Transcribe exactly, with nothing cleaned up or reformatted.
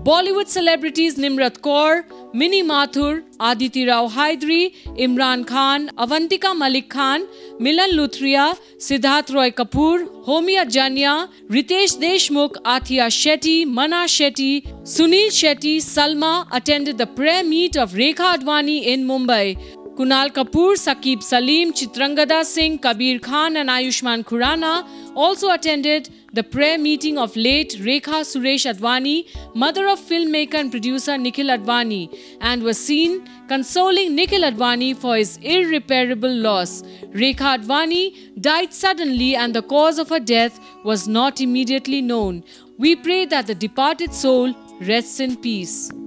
Bollywood celebrities Nimrat Kaur, Minnie Mathur, Aditi Rao Hydari, Imran Khan, Avantika Malik Khan, Milan Luthria, Siddharth Roy Kapoor, Homia Janya, Ritesh Deshmukh, Athia Shetty, Mana Shetty, Sunil Shetty, Salma attended the prayer meet of Rekha Advani in Mumbai. Kunal Kapoor, Saqib Salim, Chitrangada Singh, Kabir Khan and Ayushmann Khurrana also attended the prayer meeting of late Rekha Suresh Advani, mother of filmmaker and producer Nikhil Advani, and was seen consoling Nikhil Advani for his irreparable loss. Rekha Advani died suddenly and the cause of her death was not immediately known. We pray that the departed soul rests in peace.